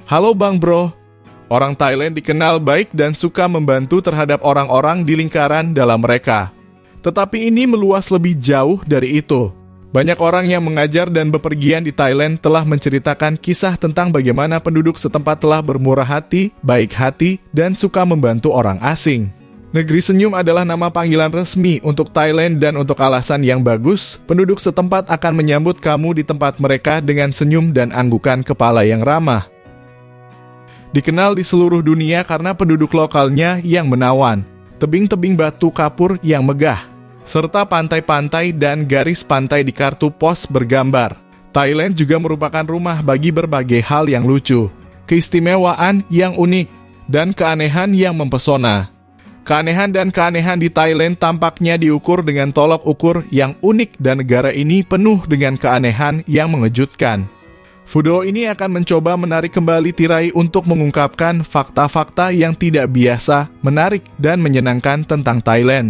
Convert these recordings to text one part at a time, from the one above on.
Halo Bang Bro. Orang Thailand dikenal baik dan suka membantu terhadap orang-orang di lingkaran dalam mereka. Tetapi ini meluas lebih jauh dari itu. Banyak orang yang mengajar dan bepergian di Thailand telah menceritakan kisah tentang bagaimana penduduk setempat telah bermurah hati, baik hati, dan suka membantu orang asing. Negeri Senyum adalah nama panggilan resmi untuk Thailand dan untuk alasan yang bagus, penduduk setempat akan menyambut kamu di tempat mereka dengan senyum dan anggukan kepala yang ramah. Dikenal di seluruh dunia karena penduduk lokalnya yang menawan, tebing-tebing batu kapur yang megah, serta pantai-pantai dan garis pantai di kartu pos bergambar. Thailand juga merupakan rumah bagi berbagai hal yang lucu, keistimewaan yang unik, dan keanehan yang mempesona. Keanehan dan keanehan di Thailand tampaknya diukur dengan tolok ukur yang unik dan negara ini penuh dengan keanehan yang mengejutkan. Video ini akan mencoba menarik kembali tirai untuk mengungkapkan fakta-fakta yang tidak biasa, menarik, dan menyenangkan tentang Thailand.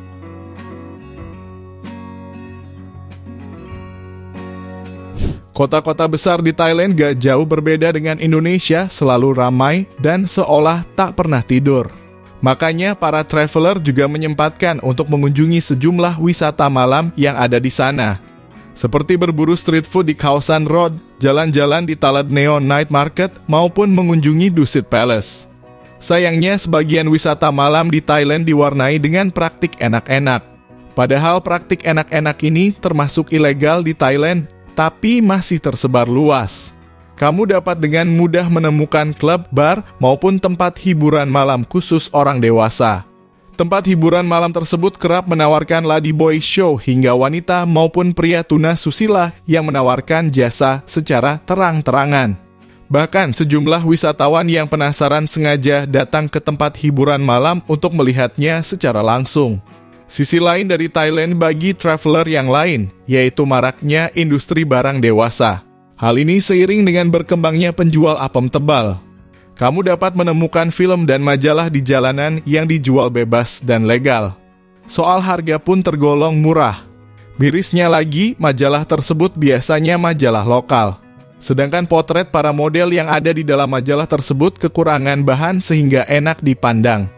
Kota-kota besar di Thailand gak jauh berbeda dengan Indonesia, selalu ramai dan seolah tak pernah tidur. Makanya para traveler juga menyempatkan untuk mengunjungi sejumlah wisata malam yang ada di sana. Seperti berburu street food di Khao San Road, jalan-jalan di Talat Neo Night Market, maupun mengunjungi Dusit Palace. Sayangnya sebagian wisata malam di Thailand diwarnai dengan praktik enak-enak. Padahal praktik enak-enak ini termasuk ilegal di Thailand, tapi masih tersebar luas. Kamu dapat dengan mudah menemukan klub, bar, maupun tempat hiburan malam khusus orang dewasa. Tempat hiburan malam tersebut kerap menawarkan ladyboy show hingga wanita maupun pria tuna susila yang menawarkan jasa secara terang-terangan. Bahkan sejumlah wisatawan yang penasaran sengaja datang ke tempat hiburan malam untuk melihatnya secara langsung. Sisi lain dari Thailand bagi traveler yang lain, yaitu maraknya industri barang dewasa. Hal ini seiring dengan berkembangnya penjual apem tebal. Kamu dapat menemukan film dan majalah di jalanan yang dijual bebas dan legal. Soal harga pun tergolong murah. Mirisnya lagi, majalah tersebut biasanya majalah lokal. Sedangkan potret para model yang ada di dalam majalah tersebut kekurangan bahan sehingga enak dipandang.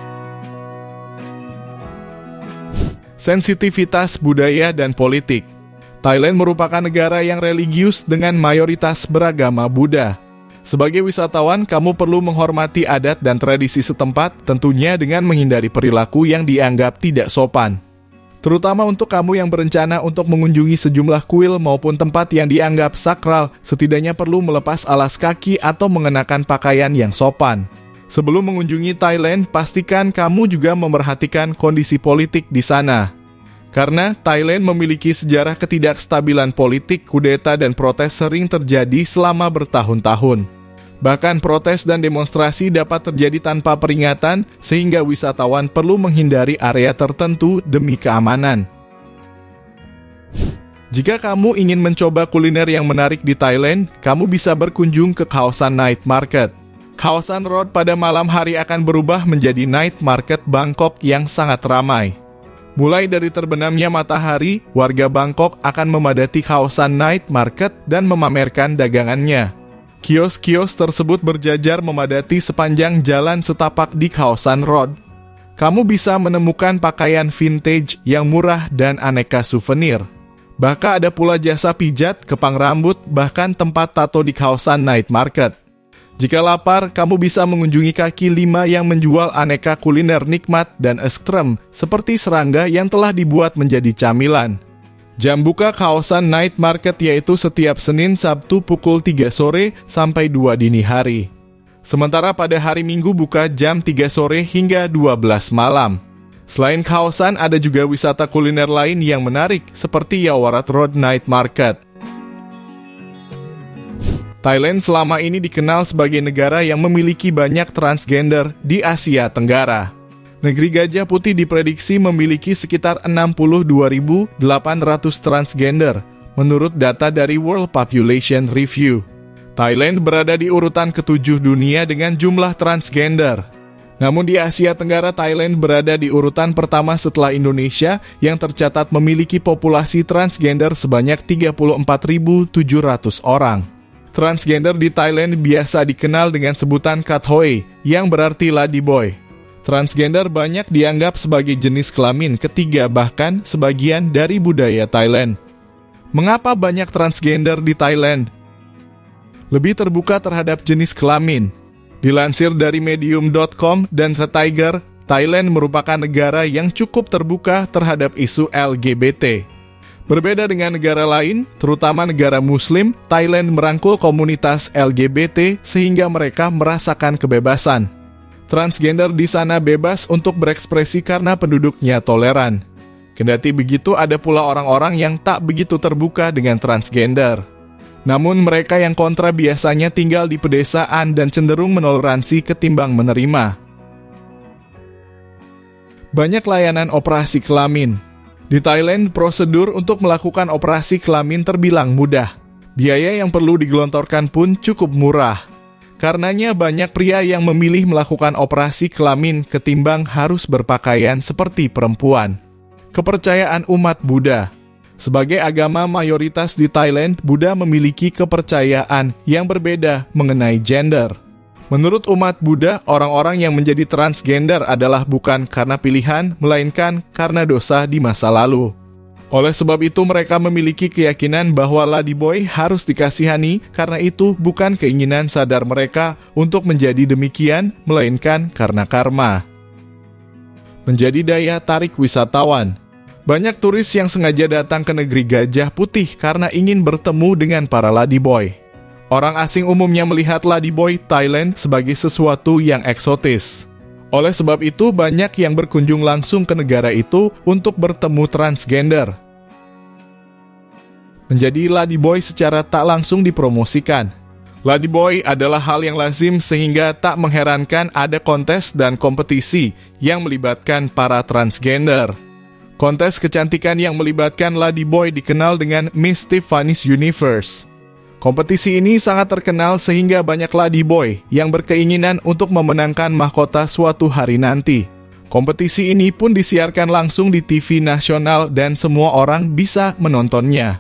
Sensitivitas budaya dan politik. Thailand merupakan negara yang religius dengan mayoritas beragama Buddha. Sebagai wisatawan, kamu perlu menghormati adat dan tradisi setempat, tentunya dengan menghindari perilaku yang dianggap tidak sopan. Terutama untuk kamu yang berencana untuk mengunjungi sejumlah kuil maupun tempat yang dianggap sakral, setidaknya perlu melepas alas kaki atau mengenakan pakaian yang sopan. Sebelum mengunjungi Thailand, pastikan kamu juga memerhatikan kondisi politik di sana. Karena Thailand memiliki sejarah ketidakstabilan politik, kudeta dan protes sering terjadi selama bertahun-tahun. Bahkan protes dan demonstrasi dapat terjadi tanpa peringatan, sehingga wisatawan perlu menghindari area tertentu demi keamanan. Jika kamu ingin mencoba kuliner yang menarik di Thailand, kamu bisa berkunjung ke Khao San Night Market. Khao San Road pada malam hari akan berubah menjadi Night Market Bangkok yang sangat ramai. Mulai dari terbenamnya matahari, warga Bangkok akan memadati Khao San Night Market dan memamerkan dagangannya. Kios-kios tersebut berjajar memadati sepanjang jalan setapak di Khao San Road. Kamu bisa menemukan pakaian vintage yang murah dan aneka souvenir. Bahkan ada pula jasa pijat, kepang rambut, bahkan tempat tato di Khao San Night Market. Jika lapar, kamu bisa mengunjungi kaki lima yang menjual aneka kuliner nikmat dan ekstrem, seperti serangga yang telah dibuat menjadi camilan. Jam buka Khao San Night Market yaitu setiap Senin Sabtu pukul 3 sore sampai 2 dini hari. Sementara pada hari Minggu buka jam 3 sore hingga 12 malam. Selain Khao San, ada juga wisata kuliner lain yang menarik, seperti Yaowarat Road Night Market. Thailand selama ini dikenal sebagai negara yang memiliki banyak transgender di Asia Tenggara. Negeri Gajah Putih diprediksi memiliki sekitar 62.800 transgender, menurut data dari World Population Review. Thailand berada di urutan ke-7 dunia dengan jumlah transgender. Namun di Asia Tenggara, Thailand berada di urutan pertama setelah Indonesia yang tercatat memiliki populasi transgender sebanyak 34.700 orang. Transgender di Thailand biasa dikenal dengan sebutan Kathoey, yang berarti ladyboy. Transgender banyak dianggap sebagai jenis kelamin ketiga bahkan sebagian dari budaya Thailand. Mengapa banyak transgender di Thailand? Lebih terbuka terhadap jenis kelamin. Dilansir dari medium.com dan The Tiger, Thailand merupakan negara yang cukup terbuka terhadap isu LGBT. Berbeda dengan negara lain, terutama negara Muslim, Thailand merangkul komunitas LGBT sehingga mereka merasakan kebebasan. Transgender di sana bebas untuk berekspresi karena penduduknya toleran. Kendati begitu, ada pula orang-orang yang tak begitu terbuka dengan transgender. Namun mereka yang kontra biasanya tinggal di pedesaan dan cenderung menoleransi ketimbang menerima. Banyak layanan operasi kelamin. Di Thailand, prosedur untuk melakukan operasi kelamin terbilang mudah. Biaya yang perlu digelontorkan pun cukup murah. Karenanya banyak pria yang memilih melakukan operasi kelamin ketimbang harus berpakaian seperti perempuan. Kepercayaan umat Buddha. Sebagai agama mayoritas di Thailand, Buddha memiliki kepercayaan yang berbeda mengenai gender. Menurut umat Buddha, orang-orang yang menjadi transgender adalah bukan karena pilihan, melainkan karena dosa di masa lalu. Oleh sebab itu, mereka memiliki keyakinan bahwa ladyboy harus dikasihani karena itu bukan keinginan sadar mereka untuk menjadi demikian, melainkan karena karma. Menjadi daya tarik wisatawan. Banyak turis yang sengaja datang ke negeri Gajah Putih karena ingin bertemu dengan para ladyboy. Orang asing umumnya melihat ladyboy Thailand sebagai sesuatu yang eksotis. Oleh sebab itu, banyak yang berkunjung langsung ke negara itu untuk bertemu transgender. Menjadi ladyboy secara tak langsung dipromosikan. Ladyboy adalah hal yang lazim sehingga tak mengherankan ada kontes dan kompetisi yang melibatkan para transgender. Kontes kecantikan yang melibatkan ladyboy dikenal dengan Miss Tiffany's Universe. Kompetisi ini sangat terkenal sehingga banyak ladyboy yang berkeinginan untuk memenangkan mahkota suatu hari nanti. Kompetisi ini pun disiarkan langsung di TV nasional dan semua orang bisa menontonnya.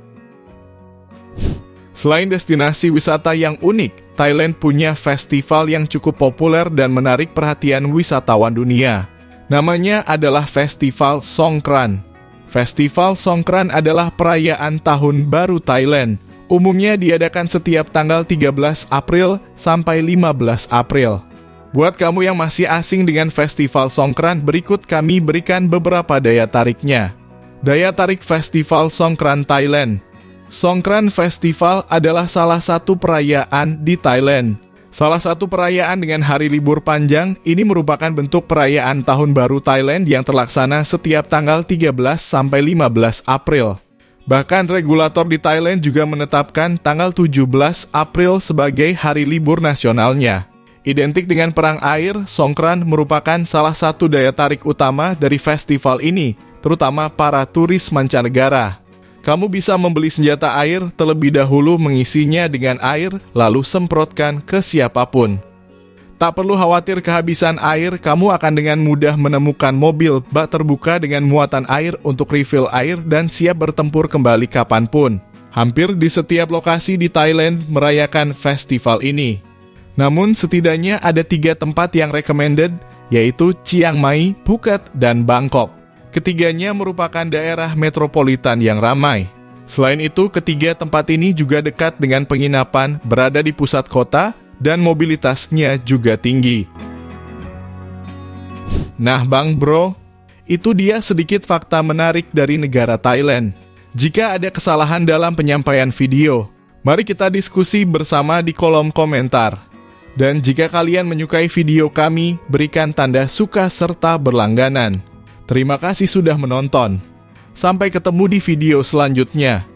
Selain destinasi wisata yang unik, Thailand punya festival yang cukup populer dan menarik perhatian wisatawan dunia. Namanya adalah Festival Songkran. Festival Songkran adalah perayaan Tahun Baru Thailand. Umumnya diadakan setiap tanggal 13 April sampai 15 April. Buat kamu yang masih asing dengan Festival Songkran, berikut kami berikan beberapa daya tariknya. Daya tarik Festival Songkran Thailand. Songkran Festival adalah salah satu perayaan di Thailand. Salah satu perayaan dengan hari libur panjang, ini merupakan bentuk perayaan Tahun Baru Thailand yang terlaksana setiap tanggal 13 sampai 15 April. Bahkan regulator di Thailand juga menetapkan tanggal 17 April sebagai hari libur nasionalnya. Identik dengan perang air, Songkran merupakan salah satu daya tarik utama dari festival ini, terutama para turis mancanegara. Kamu bisa membeli senjata air, terlebih dahulu mengisinya dengan air, lalu semprotkan ke siapapun. Tak perlu khawatir kehabisan air, kamu akan dengan mudah menemukan mobil bak terbuka dengan muatan air untuk refill air dan siap bertempur kembali kapanpun. Hampir di setiap lokasi di Thailand merayakan festival ini. Namun setidaknya ada 3 tempat yang recommended, yaitu Chiang Mai, Phuket, dan Bangkok. Ketiganya merupakan daerah metropolitan yang ramai. Selain itu, ketiga tempat ini juga dekat dengan penginapan, berada di pusat kota, dan mobilitasnya juga tinggi. Nah bang bro, itu dia sedikit fakta menarik dari negara Thailand. Jika ada kesalahan dalam penyampaian video, mari kita diskusi bersama di kolom komentar. Dan jika kalian menyukai video kami, berikan tanda suka serta berlangganan. Terima kasih sudah menonton. Sampai ketemu di video selanjutnya.